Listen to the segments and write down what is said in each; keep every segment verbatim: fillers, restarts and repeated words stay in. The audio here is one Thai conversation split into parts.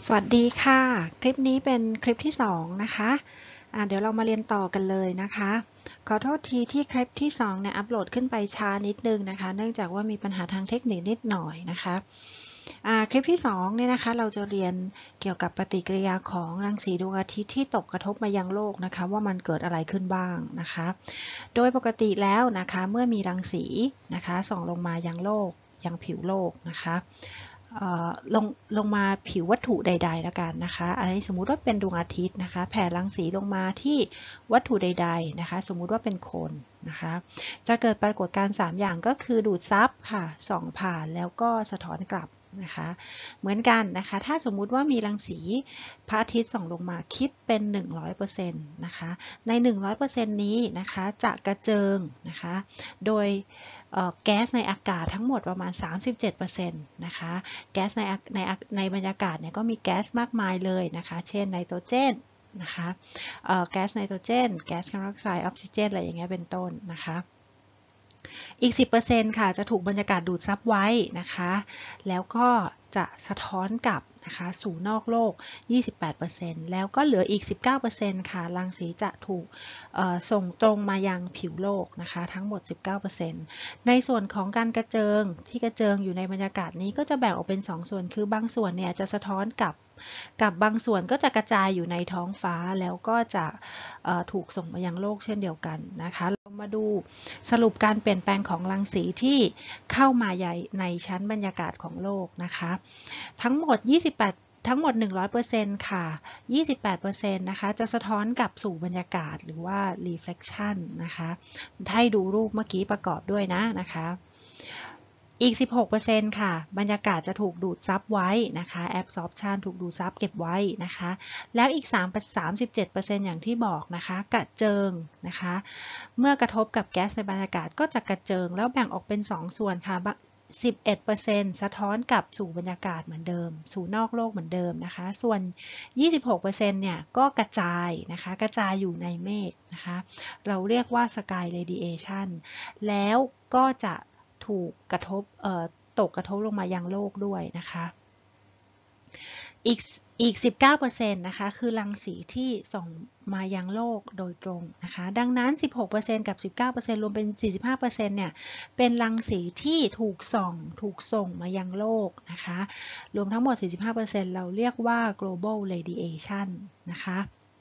สวัสดีค่ะคลิปนี้เป็นคลิปที่สองนะคะะเดี๋ยวเรามาเรียนต่อกันเลยนะคะขอโทษทีที่คลิปที่สองเนี่ยอัปโหลดขึ้นไปช้านิดนึงนะคะเนื่องจากว่ามีปัญหาทางเทคนิคนิดหน่อยนะคะคลิปที่สองเนี่ยนะคะเราจะเรียนเกี่ยวกับปฏิกิริยาของรังสีดวงอาทิตย์ที่ตกกระทบมายังโลกนะคะว่ามันเกิดอะไรขึ้นบ้างนะคะโดยปกติแล้วนะคะเมื่อมีรังสีนะคะส่องลงมายังโลกยังผิวโลกนะคะลงลงมาผิววัตถุใดๆแล้วกันนะคะอันนี้สมมุติว่าเป็นดวงอาทิตย์นะคะแผ่รังสีลงมาที่วัตถุใดๆนะคะสมมุติว่าเป็นคนนะคะจะเกิดปรากฏการณ์สามอย่างก็คือดูดซับค่ะส่องผ่านแล้วก็สะท้อนกลับนะคะเหมือนกันนะคะถ้าสมมุติว่ามีรังสีพระอาทิตย์ส่องลงมาคิดเป็น หนึ่งร้อยเปอร์เซ็นต์ นะคะใน หนึ่งร้อยเปอร์เซ็นต์ นี้นะคะจะกระเจิงนะคะโดยแก๊สในอากาศทั้งหมดประมาณ สามสิบเจ็ดเปอร์เซ็นต์ นะคะแก๊สในในในบรรยากาศเนี่ยก็มีแก๊สมากมายเลยนะคะเช่นไนโตรเจนนะคะแก๊สไนโตรเจนแก๊สคาร์บอนไดออกไซด์ออกซิเจนอะไรอย่างเงี้ยเป็นต้นนะคะอีก สิบเปอร์เซ็นต์ ค่ะจะถูกบรรยากาศดูดซับไว้นะคะแล้วก็จะสะท้อนกลับนะคะสู่นอกโลก ยี่สิบแปดเปอร์เซ็นต์ แล้วก็เหลืออีก สิบเก้าเปอร์เซ็นต์ ค่ะรังสีจะถูกส่งตรงมายังผิวโลกนะคะทั้งหมด สิบเก้าเปอร์เซ็นต์ ในส่วนของการกระเจิงที่กระเจิงอยู่ในบรรยากาศนี้ก็จะแบ่งออกเป็นสองส่วนคือบางส่วนเนี่ยจะสะท้อนกลับกับบางส่วนก็จะกระจายอยู่ในท้องฟ้าแล้วก็จะถูกส่งมายังโลกเช่นเดียวกันนะคะเรามาดูสรุปการเปลี่ยนแปลงของรังสีที่เข้ามาในชั้นบรรยากาศของโลกนะคะทั้งหมดยี่สิบแปดทั้งหมด หนึ่งร้อยเปอร์เซ็นต์ ค่ะ ยี่สิบแปดเปอร์เซ็นต์ นะคะจะสะท้อนกลับสู่บรรยากาศหรือว่า reflection นะคะให้ดูรูปเมื่อกี้ประกอบด้วยนะนะคะอีก สิบหกเปอร์เซ็นต์ ค่ะบรรยากาศจะถูกดูดซับไว้นะคะ absorption ถูกดูดซับเก็บไว้นะคะแล้วอีก สามสิบเจ็ดเปอร์เซ็นต์ อย่างที่บอกนะคะกระเจิงนะคะเมื่อกระทบกับแก๊สในบรรยากาศก็จะกระเจิงแล้วแบ่งออกเป็นสองส่วนค่ะสิบเอ็ดเปอร์เซ็นต์ สะท้อนกลับสู่บรรยากาศเหมือนเดิมสู่นอกโลกเหมือนเดิมนะคะส่วน ยี่สิบหกเปอร์เซ็นต์ เนี่ยก็กระจายนะคะกระจายอยู่ในเมฆนะคะเราเรียกว่า sky radiation แล้วก็จะถูกกระทบตกกระทบลงมายังโลกด้วยนะคะอีกอีก สิบเก้าเปอร์เซ็นต์ นะคะคือรังสีที่ส่งมายังโลกโดยตรงนะคะดังนั้น สิบหกเปอร์เซ็นต์ กับ สิบเก้าเปอร์เซ็นต์ รวมเป็น สี่สิบห้าเปอร์เซ็นต์ เนี่ยเป็นรังสีที่ถูกส่องถูกส่งมายังโลกนะคะรวมทั้งหมด สี่สิบห้าเปอร์เซ็นต์ เราเรียกว่า global radiation นะคะ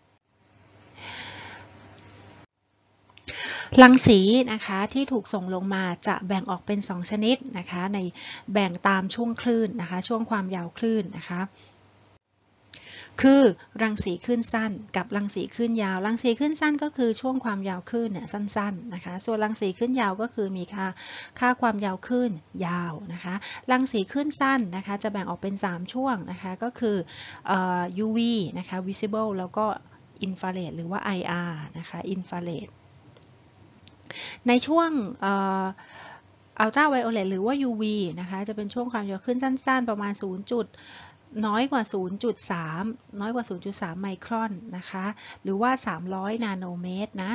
รังสีนะคะที่ถูกส่งลงมาจะแบ่งออกเป็นสองชนิดนะคะในแบ่งตามช่วงคลื่นนะคะช่วงความยาวคลื่นนะคะคือรังสีคลื่นสั้นกับรังสีคลื่นยาวรังสีคลื่นสั้นก็คือช่วงความยาวคลื่นเนี่ยสั้นๆนะคะส่วนรังสีคลื่นยาวก็คือมีค่าค่าความยาวคลื่นยาวนะคะรังสีคลื่นสั้นนะคะจะแบ่งออกเป็นสามช่วงนะคะก็คือเอ่อ ยู วี นะคะ visible แล้วก็ infrared หรือว่า ไอ อาร์ นะคะ infraredในช่วงอัลตราไวโอเลตหรือว่า ยู วี นะคะจะเป็นช่วงความยาวคลื่นสั้นๆประมาณศูนย์จุดน้อยกว่า ศูนย์จุดสาม น้อยกว่า ศูนย์จุดสาม ไมครอนนะคะหรือว่าสามร้อยนาโนเมตรนะ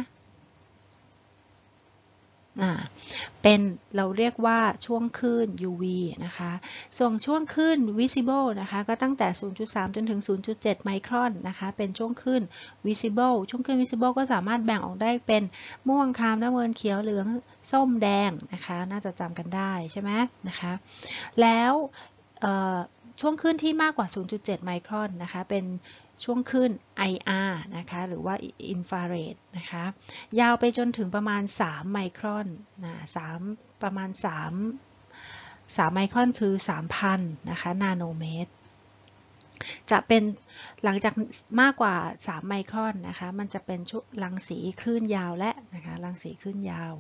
เป็นเราเรียกว่าช่วงคลื่น ยู วี นะคะส่วนช่วงคลื่น visible นะคะก็ตั้งแต่ ศูนย์จุดสาม จนถึง ศูนย์จุดเจ็ด ไมครอนนะคะเป็นช่วงคลื่น visible ช่วงคลื่น visible ก็สามารถแบ่งออกได้เป็นม่วงครามน้ำเงินเขียวเหลืองส้มแดงนะคะน่าจะจำกันได้ใช่ไหมนะคะแล้วช่วงคลื่นที่มากกว่า ศูนย์จุดเจ็ด ไมครอนนะคะเป็นช่วงคลื่น ไอ อาร์ นะคะหรือว่า infrared นะคะยาวไปจนถึงประมาณสามไมครอนนะสามประมาณ3 3ไมครอนคือ สามพัน นะคะนาโนเมตรจะเป็นหลังจากมากกว่าสามไมครอนนะคะมันจะเป็นรังสีคลื่นยาวและนะคะรังสีคลื่นยาว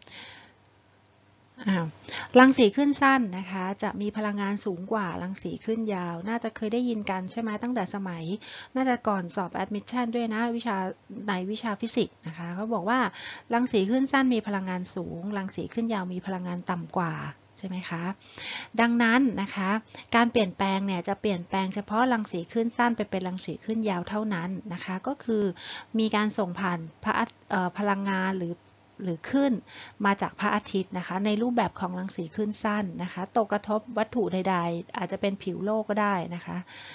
รังสีคลื่นสั้นนะคะจะมีพลังงานสูงกว่ารังสีคลื่นยาวน่าจะเคยได้ยินกันใช่ไหมตั้งแต่สมัยน่าจะก่อนสอบ admission ด้วยนะวิชาในวิชาฟิสิกส์นะคะเขาบอกว่ารังสีคลื่นสั้นมีพลังงานสูงรังสีคลื่นยาวมีพลังงานต่ำกว่าใช่ไหมคะดังนั้นนะคะการเปลี่ยนแปลงเนี่ยจะเปลี่ยนแปลงเฉพาะรังสีคลื่นสั้นไปเป็นรังสีคลื่นยาวเท่านั้นนะคะก็คือมีการส่งผ่านพลังงานหรือหรือคลื่นมาจากพระอาทิตย์นะคะในรูปแบบของรังสีคลื่นสั้นนะคะตกกระทบวัตถุใดๆอาจจะเป็นผิวโลกก็ได้นะคะ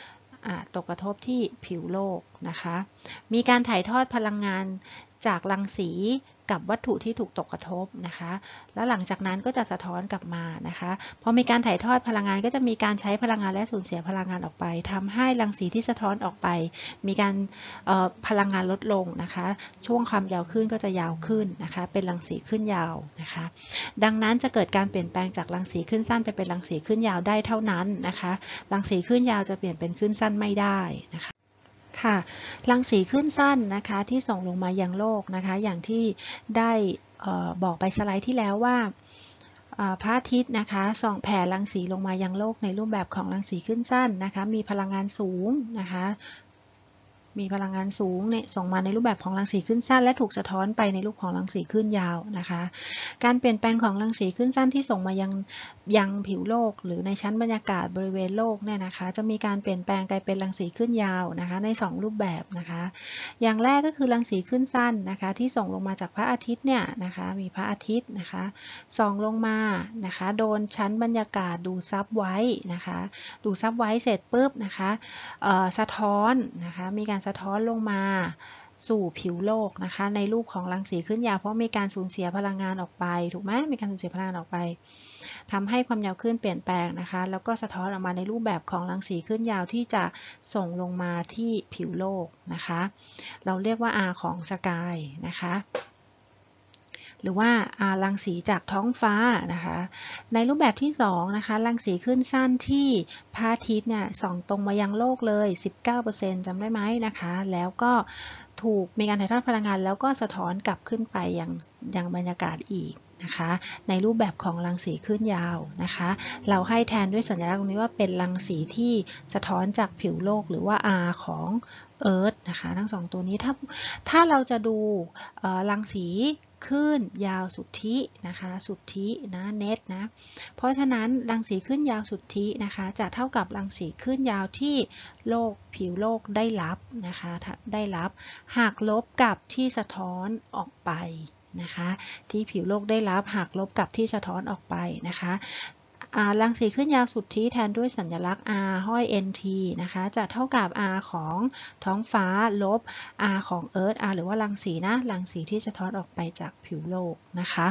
ตกกระทบที่ผิวโลกนะคะมีการถ่ายทอดพลังงานจากรังสีกับวัตถุที่ถูกตกกระทบนะคะแล้วหลังจากนั้นก็จะสะท้อนกลับมานะคะพอมีการถ่ายทอดพลังงานก็จะมีการใช้พลังงานและสูญเสียพลังงานออกไปทำให้รังสีที่สะท้อนออกไปมีการพลังงานลดลงนะคะช่วงความยาวคลื่นก็จะยาวขึ้นนะคะเป็นรังสีคลื่นยาวนะคะดังนั้นจะเกิดการเปลี่ยนแปลงจากรังสีคลื่นสั้นไปเป็นรังสีคลื่นยาวได้เท่านั้นนะคะรังสีคลื่นยาวจะเปลี่ยนเป็นคลื่นสั้นไม่ได้นะคะค่ะรังสีคลื่นสั้นนะคะที่ส่งลงมายังโลกนะคะอย่างที่ได้บอกไปสไลด์ที่แล้วว่าพระอาทิตย์นะคะส่องแผ่รังสีลงมายังโลกในรูปแบบของรังสีคลื่นสั้นนะคะมีพลังงานสูงนะคะมีพลังงานสูงเนี่ยส่งมาในรูปแบบของรังสีคลื่นสั้นและถูกสะท้อนไปในรูปของรังสีคลื่นยาวนะคะการเปลี่ยนแปลงของรังสีคลื่นสั้นที่ส่งมายังยังผิวโลกหรือในชั้นบรรยากาศบริเวณโลกเนี่ยนะคะจะมีการเปลี่ยนแปลงกลายเป็นรังสีคลื่นยาวนะคะในสองรูปแบบนะคะอย่างแรกก็คือรังสีคลื่นสั้นนะคะที่ส่งลงมาจากพระอาทิตย์เนี่ยนะคะมีพระอาทิตย์นะคะส่องลงมานะคะโดนชั้นบรรยากาศดูดซับไว้นะคะดูดซับไว้เสร็จปุ๊บนะคะสะท้อนนะคะมีการสะท้อนลงมาสู่ผิวโลกนะคะในรูปของรังสีคลื่นยาวเพราะมีการสูญเสียพลังงานออกไปถูกไหมมีการสูญเสียพลังงานออกไปทำให้ความยาวคลื่นเปลี่ยนแปลงนะคะแล้วก็สะท้อนออกมาในรูปแบบของรังสีคลื่นยาวที่จะส่งลงมาที่ผิวโลกนะคะเราเรียกว่า R ของสกายนะคะหรือว่ารังสีจากท้องฟ้านะคะในรูปแบบที่สองนะคะรังสีคลื่นสั้นที่พระอาทิตย์เนี่ยส่องตรงมายังโลกเลย สิบเก้าเปอร์เซ็นต์ จำได้ไหมนะคะแล้วก็ถูกมีการถ่ายทอดพลังงานแล้วก็สะท้อนกลับขึ้นไปยังยังบรรยากาศอีกนะคะในรูปแบบของรังสีคลื่นยาวนะคะเราให้แทนด้วยสัญลักษณ์ตรงนี้ว่าเป็นรังสีที่สะท้อนจากผิวโลกหรือว่า R ของเอิร์ธนะคะทั้งสองตัวนี้ถ้าถ้าเราจะดูรังสีคลื่นยาวสุทธินะคะสุทธินะเน็ตนะเพราะฉะนั้นรังสีคลื่นยาวสุทธินะคะจะเท่ากับรังสีคลื่นยาวที่โลกผิวโลกได้รับนะคะได้รับหากลบกับที่สะท้อนออกไปนะคะที่ผิวโลกได้รับหากลบกับที่สะท้อนออกไปนะคะรังสีคลื่นยาวสุทธิแทนด้วยสัญลักษณ์ R ห้อย เอ็น ที นะคะจะเท่ากับ R ของท้องฟ้าลบ R ของ Earth R หรือว่ารังสีนะรังสีที่สะท้อนออกไปจากผิวโลกนะคะ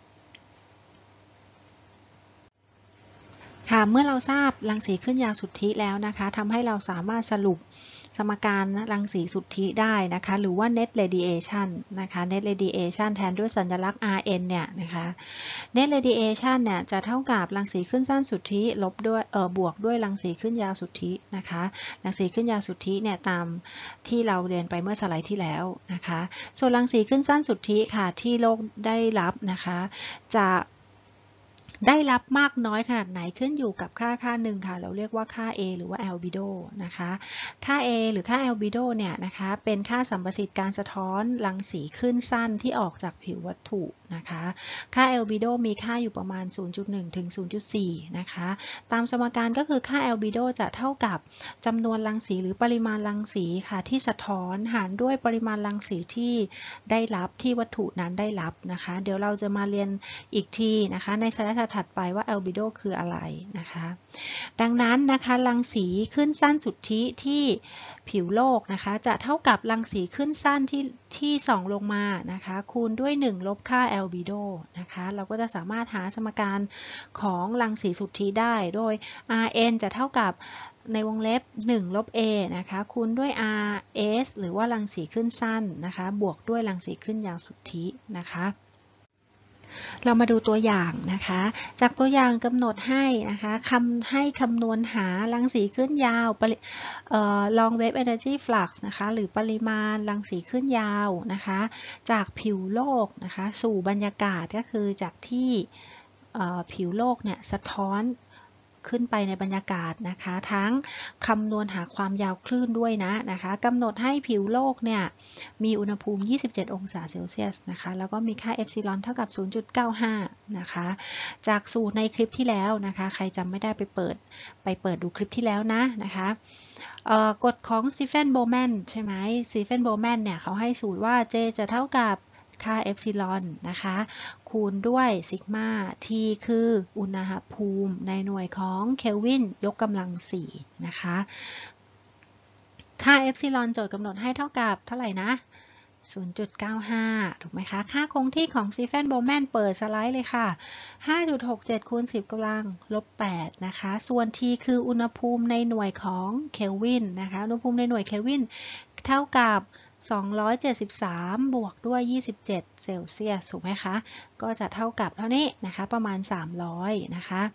ค่ะเมื่อเราทราบรังสีคลื่นยาวสุทธิแล้วนะคะทำให้เราสามารถสรุปสมการรังสีสุทธิได้นะคะหรือว่า net radiation นะคะ net radiation แทนด้วยสัญลักษณ์ อาร์ เอ็น เนี่ยนะคะ net radiation เนี่ยจะเท่ากับรังสีคลื่นสั้นสุทธิลบด้วยเอ่อบวกด้วยรังสีคลื่นยาวสุทธินะคะรังสีคลื่นยาวสุทธิเนี่ยตามที่เราเรียนไปเมื่อสไลด์ที่แล้วนะคะส่วนรังสีคลื่นสั้นสุทธิค่ะที่โลกได้รับนะคะจะได้รับมากน้อยขนาดไหนขึ้นอยู่กับค่าค่าหนึ่งค่ะเราเรียกว่าค่า A หรือว่า albedo นะคะค่า A หรือค่า albedo เนี่ยนะคะเป็นค่าสัมประสิทธิ์การสะท้อนรังสีคลื่นสั้นที่ออกจากผิววัตถุนะคะค่า albedo มีค่าอยู่ประมาณ ศูนย์จุดหนึ่ง ถึง ศูนย์จุดสี่ นะคะตามสมการก็คือค่า albedo จะเท่ากับจำนวนรังสีหรือปริมาณรังสีค่ะที่สะท้อนหารด้วยปริมาณรังสีที่ได้รับที่วัตถุนั้นได้รับนะคะเดี๋ยวเราจะมาเรียนอีกทีนะคะในสไลด์ถัดไปว่า albedo คืออะไรนะคะดังนั้นนะคะรังสีคลื่นสั้นสุทธิที่ผิวโลกนะคะจะเท่ากับรังสีคลื่นสั้นที่ที่ส่องลงมานะคะคูณด้วยหนึ่งลบค่า albedo นะคะเราก็จะสามารถหาสมการของรังสีสุทธิได้โดย อาร์ เอ็น จะเท่ากับในวงเล็บหนึ่งลบ A นะคะคูณด้วย อาร์ เอส หรือว่ารังสีคลื่นสั้นนะคะบวกด้วยรังสีคลื่นยาวสุทธินะคะเรามาดูตัวอย่างนะคะจากตัวอย่างกำหนดให้นะคะคำให้คำนวณหารังสีคลื่นยาว long wave energy flux นะคะหรือปริมาณรังสีคลื่นยาวนะคะจากผิวโลกนะคะสู่บรรยากาศก็คือจากที่ผิวโลกเนี่ยสะท้อนขึ้นไปในบรรยากาศนะคะทั้งคำนวณหาความยาวคลื่นด้วยนะนะคะกำหนดให้ผิวโลกเนี่ยมีอุณหภูมิยี่สิบเจ็ดองศาเซลเซียสนะคะแล้วก็มีค่าเอปซิลอนเท่ากับ ศูนย์จุดเก้าห้า นะคะจากสูตรในคลิปที่แล้วนะคะใครจำไม่ได้ไปเปิดไปเปิดดูคลิปที่แล้วนะนะคะกฎของสตีเฟนโบแมนใช่ไหมสตีเฟนโบแมนเนี่ยเขาให้สูตรว่า J จะเท่ากับค่าเอปซิลอนนะคะคูณด้วยซิกมา T คืออุณหภูมิในหน่วยของเคลวินยกกำลังสี่นะคะค่าเอปซิลอนโจทย์กำหนดให้เท่ากับเท่าไหร่นะ ศูนย์จุดเก้าห้า ถูกไหมคะค่าคงที่ของซีเฟนโบแมนเปิดสไลด์เลยค่ะ ห้าจุดหกเจ็ด คูณ สิบ กำลังลบ แปด นะคะส่วน T คืออุณหภูมิในหน่วยของเคลวินนะคะอุณหภูมิในหน่วยเคลวินเท่ากับสองร้อยเจ็ดสิบสามบวกด้วยยี่สิบเจ็ดเซลเซียสถูกไหมคะก็จะเท่ากับเท่านี้นะคะประมาณสามร้อยนะคะ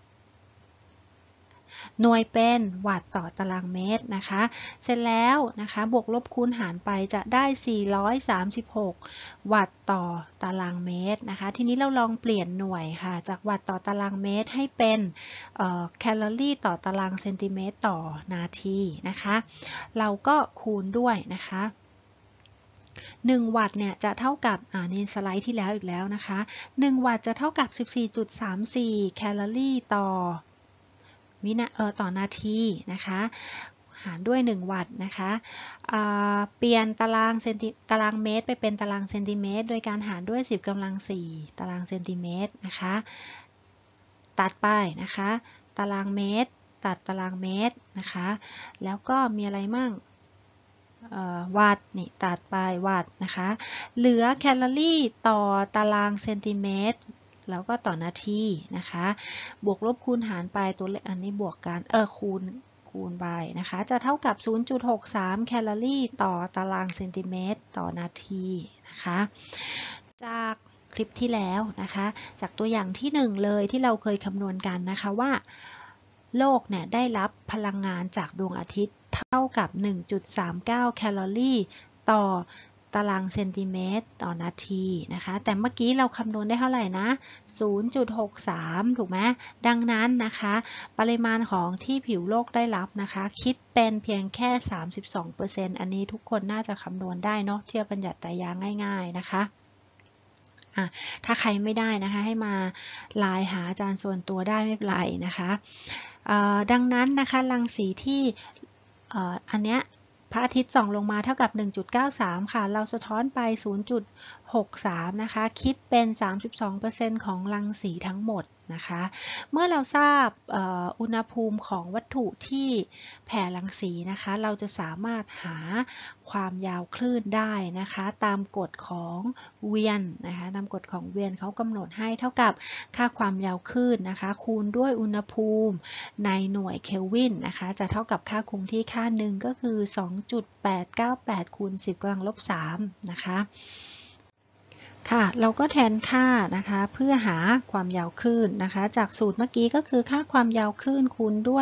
หน่วยเป็นวัตต์ต่อตารางเมตรนะคะเสร็จแล้วนะคะบวกลบคูณหารไปจะได้สี่ร้อยสามสิบหกวัตต์ต่อตารางเมตรนะคะทีนี้เราลองเปลี่ยนหน่วยค่ะจากวัตต์ต่อตารางเมตรให้เป็นแคลอรี่ต่อตารางเซนติเมตรต่อนาทีนะคะเราก็คูณด้วยนะคะหนึ่งวัตต์เนี่ยจะเท่ากับอ่านี่สไลด์ที่แล้วอีกแล้วนะคะหนึ่งวัตต์จะเท่ากับ สิบสี่จุดสามสี่ แคลอรี่ต่อวินาเอ่อต่อนาทีนะคะหารด้วยหนึ่งวัตต์นะคะเปลี่ยนตารางเซนติตารางเมตรไปเป็นตารางเซนติเมตรโดยการหารด้วยสิบกำลังสี่ตารางเซนติเมตรนะคะตัดไปนะคะตารางเมตรตัดตารางเมตรนะคะแล้วก็มีอะไรมั่งวัตต์นี่ตัดไปวัตต์นะคะเหลือแคลอรี่ต่อตารางเซนติเมตรแล้วก็ต่อนาทีนะคะบวกลบคูณหารไปตัวเลขอันนี้บวกกันเออคูณคูณไปนะคะจะเท่ากับ ศูนย์จุดหกสาม แคลอรี่ต่อตารางเซนติเมตรต่อนาทีนะคะจากคลิปที่แล้วนะคะจากตัวอย่างที่หนึ่งเลยที่เราเคยคำนวณกันนะคะว่าโลกเนี่ยได้รับพลังงานจากดวงอาทิตย์เท่ากับ หนึ่งจุดสามเก้า แคลอรี่ต่อตารางเซนติเมตรต่อนาทีนะคะแต่เมื่อกี้เราคำนวณได้เท่าไหร่นะ ศูนย์จุดหกสาม ถูกไหมดังนั้นนะคะปริมาณของที่ผิวโลกได้รับนะคะคิดเป็นเพียงแค่ สามสิบสองเปอร์เซ็นต์ อันนี้ทุกคนน่าจะคำนวณได้เนาะเทียบบัญญัติไตรยางง่ายๆนะคะถ้าใครไม่ได้นะคะให้มาไลน์หาอาจารย์ส่วนตัวได้ไม่เป็นไรนะคะดังนั้นนะคะรังสีที่อันเนี้ยพระอาทิตย์ส่องลงมาเท่ากับ หนึ่งจุดเก้าสาม ค่ะเราสะท้อนไป ศูนย์จุดหกสาม นะคะคิดเป็น สามสิบสองเปอร์เซ็นต์ ของรังสีทั้งหมดนะคะเมื่อเราทราบอุณหภูมิของวัตถุที่แผ่รังสีนะคะเราจะสามารถหาความยาวคลื่นได้นะคะตามกฎของเวียนนะคะตามกฎของเวียนเขากำหนดให้เท่ากับค่าความยาวคลื่นนะคะคูณด้วยอุณหภูมิในหน่วยเคลวินนะคะจะเท่ากับค่าคงที่ค่าหนึ่งก็คือ สองจุดแปดเก้าแปด คูณ สิบ กำลังลบ สาม นะคะค่ะเราก็แทนค่านะคะเพื่อหาความยาวคลื่นนะคะจากสูตรเมื่อกี้ก็คือค่าความยาวคลื่นคูณด้วย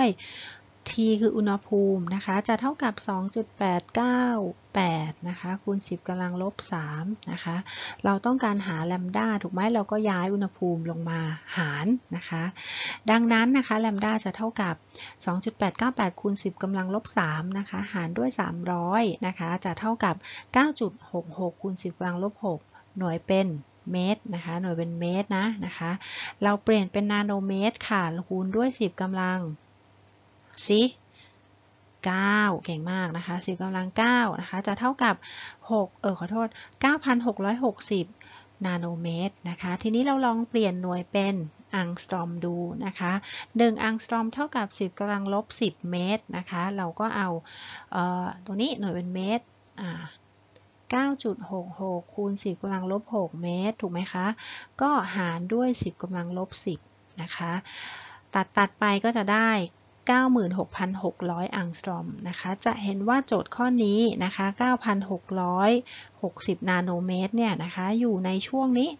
T คืออุณหภูมินะคะจะเท่ากับ สองจุดแปดเก้าแปด นะคะคูณ สิบ กำลังลบ สาม นะคะเราต้องการหาแลมด้าถูกไหมเราก็ย้ายอุณหภูมิลงมาหารนะคะดังนั้นนะคะแลมด้าจะเท่ากับ สองจุดแปดเก้าแปด คูณ สิบ กำลังลบ สาม นะคะหารด้วย สามร้อย นะคะจะเท่ากับ เก้าจุดหกหก คูณ สิบ กำลังลบ หก หน่วยเป็นเมตรนะคะหน่วยเป็นเมตรนะนะคะเราเปลี่ยนเป็นนาโนเมตรค่ะคูณด้วย สิบ กำลังสิเก้าเก่งมากนะคะสิบกำลังเก้านะคะจะเท่ากับหกเออขอโทษ เก้าพันหกร้อยหกสิบ นาโนเมตรนะคะทีนี้เราลองเปลี่ยนหน่วยเป็นอังสตรอมดูนะคะหนึ่งอังสตรอมเท่ากับสิบกำลังลบสิบเมตรนะคะเราก็เอาเอ่อตัวนี้หน่วยเป็นเมตรอ่าเก้าจุดหกหก คูณ สิบ กำลังลบ หก เมตรถูกไหมคะก็หารด้วย สิบ กำลังลบ สิบนะคะตัดตัดไปก็จะได้ เก้าหมื่นหกพันหกร้อย อังสตรอมนะคะจะเห็นว่าโจทย์ข้อนี้นะคะ เก้าพันหกร้อยหกสิบ นาโนเมตรเนี่ยนะคะอยู่ในช่วงนี้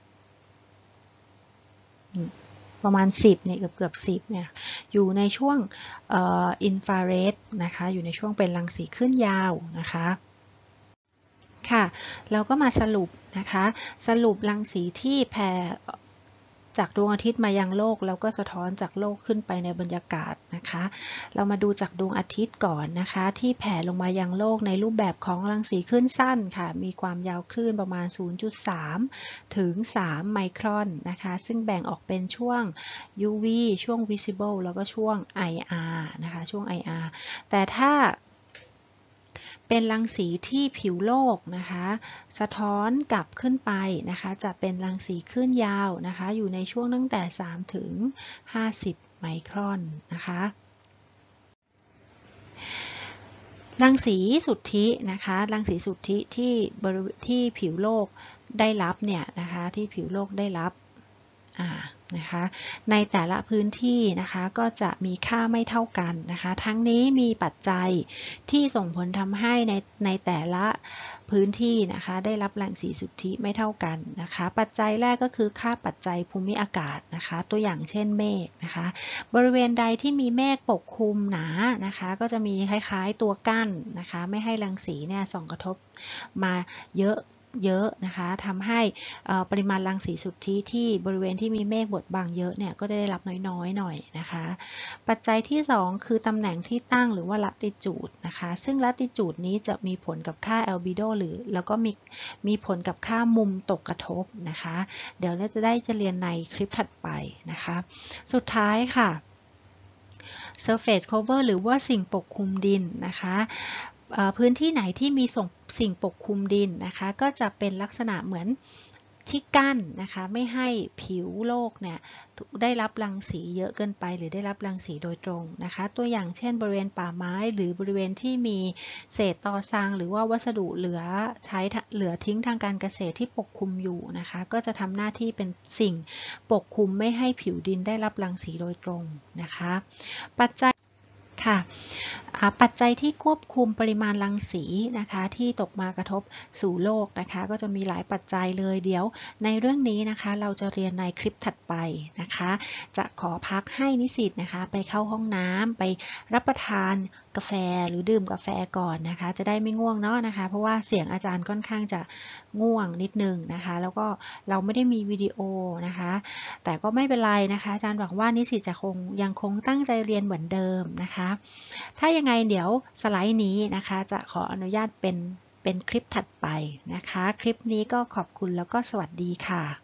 ประมาณสิบเนี่ยเกือบเกือบสิบเนี่ยอยู่ในช่วงอินฟราเรดนะคะอยู่ในช่วงเป็นรังสีคลื่นยาวนะคะค่ะเราก็มาสรุปนะคะสรุปรังสีที่แผ่จากดวงอาทิตย์มายังโลกแล้วก็สะท้อนจากโลกขึ้นไปในบรรยากาศนะคะเรามาดูจากดวงอาทิตย์ก่อนนะคะที่แผ่ลงมายังโลกในรูปแบบของรังสีคลื่นสั้นค่ะมีความยาวคลื่นประมาณ ศูนย์จุดสาม ถึง สาม ไมครอนนะคะซึ่งแบ่งออกเป็นช่วง ยู วี ช่วง visible แล้วก็ช่วง ไอ อาร์ นะคะช่วง ไอ อาร์ แต่ถ้าเป็นรังสีที่ผิวโลกนะคะสะท้อนกลับขึ้นไปนะคะจะเป็นรังสีคลื่นยาวนะคะอยู่ในช่วงตั้งแต่สามถึงห้าสิบไมครอนนะคะรังสีสุทธินะคะรังสีสุทธิที่บริเวณที่ผิวโลกได้รับเนี่ยนะคะที่ผิวโลกได้รับนะคะในแต่ละพื้นที่นะคะก็จะมีค่าไม่เท่ากันนะคะทั้งนี้มีปัจจัยที่ส่งผลทำให้ในในแต่ละพื้นที่นะคะได้รับรังสีสุทธิไม่เท่ากันนะคะปัจจัยแรกก็คือค่าปัจจัยภูมิอากาศนะคะตัวอย่างเช่นเมฆนะคะบริเวณใดที่มีเมฆปกคลุมหนานะคะก็จะมีคล้ายๆตัวกั้นนะคะไม่ให้รังสีเนี่ยส่องกระทบมาเยอะเยอะนะคะทำให้ปริมาณรังสีสุทธิที่บริเวณที่มีเมฆบดบังเยอะเนี่ยก็ได้รับน้อยๆหน่อยนะคะปัจจัยที่สองคือตำแหน่งที่ตั้งหรือว่าลัติจูดนะคะซึ่งลัติจูดนี้จะมีผลกับค่าแอลบิโดหรือแล้วก็มีมีผลกับค่ามุมตกกระทบนะคะเดี๋ยวเราจะได้จะเรียนในคลิปถัดไปนะคะสุดท้ายค่ะ surface cover หรือว่าสิ่งปกคลุมดินนะคะพื้นที่ไหนที่มีสิ่งปกคลุมดินนะคะก็จะเป็นลักษณะเหมือนที่กั้นนะคะไม่ให้ผิวโลกเนี่ยได้รับรังสีเยอะเกินไปหรือได้รับรังสีโดยตรงนะคะตัวอย่างเช่นบริเวณป่าไม้หรือบริเวณที่มีเศษตอซางหรือว่าวัสดุเหลือใช้เหลือทิ้งทางการเกษตรที่ปกคลุมอยู่นะคะก็จะทำหน้าที่เป็นสิ่งปกคลุมไม่ให้ผิวดินได้รับรังสีโดยตรงนะคะปัจจัยค่ะปัจจัยที่ควบคุมปริมาณรังสีนะคะที่ตกมากระทบสู่โลกนะคะก็จะมีหลายปัจจัยเลยเดี๋ยวในเรื่องนี้นะคะเราจะเรียนในคลิปถัดไปนะคะจะขอพักให้นิสิตนะคะไปเข้าห้องน้ำไปรับประทานกาแฟหรือดื่มกาแฟก่อนนะคะจะได้ไม่ง่วงเนาะนะคะเพราะว่าเสียงอาจารย์ค่อนข้างจะง่วงนิดนึงนะคะแล้วก็เราไม่ได้มีวิดีโอนะคะแต่ก็ไม่เป็นไรนะคะอาจารย์หวังว่านิสิตจะคงยังคงตั้งใจเรียนเหมือนเดิมนะคะถ้ายังไงเดี๋ยวสไลด์นี้นะคะจะขออนุญาตเป็นเป็นคลิปถัดไปนะคะคลิปนี้ก็ขอบคุณแล้วก็สวัสดีค่ะ